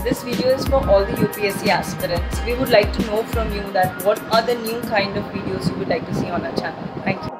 this video is for all the UPSC aspirants. We would like to know from you that what are the new kind of videos you would like to see on our channel. Thank you.